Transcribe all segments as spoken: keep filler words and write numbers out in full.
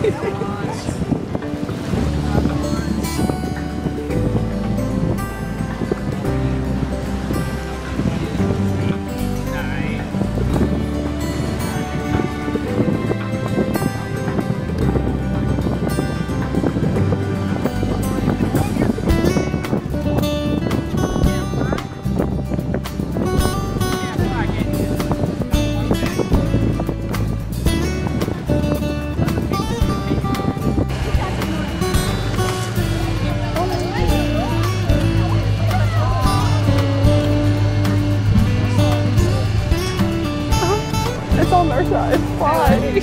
It's on their side. Why?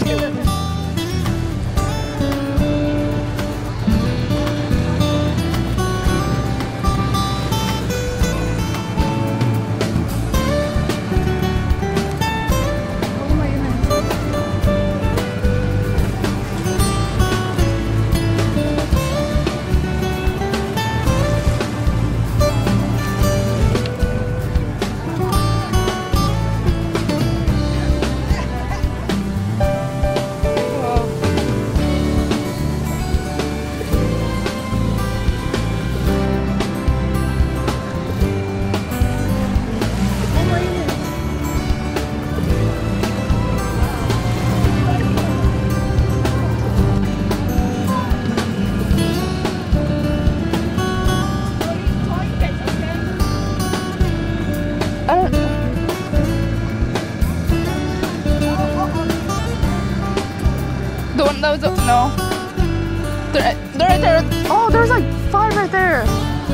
The one that was up, no. They're, they're right there. Oh, there's like five right there.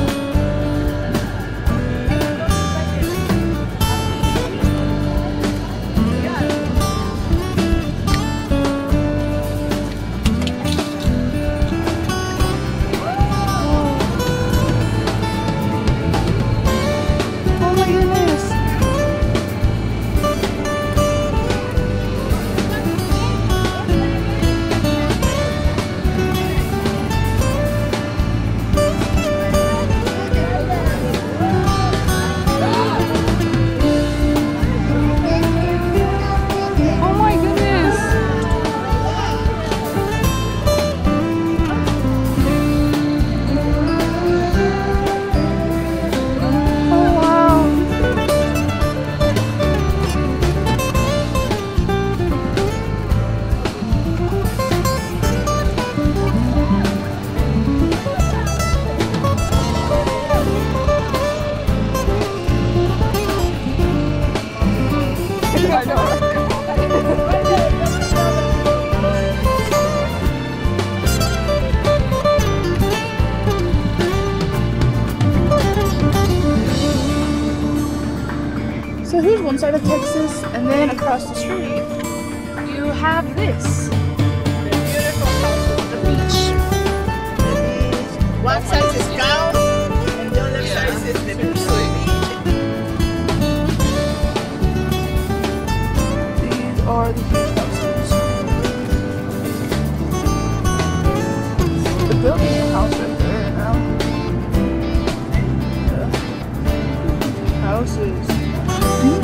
Oh my goodness. I know. So here's one side of Texas, and then across the street, you have this. The beautiful house, the beach. The beach. One side is cows, and the other Yeah. side is the beach. Are the huge houses. The building a house right there now. Yeah. Houses.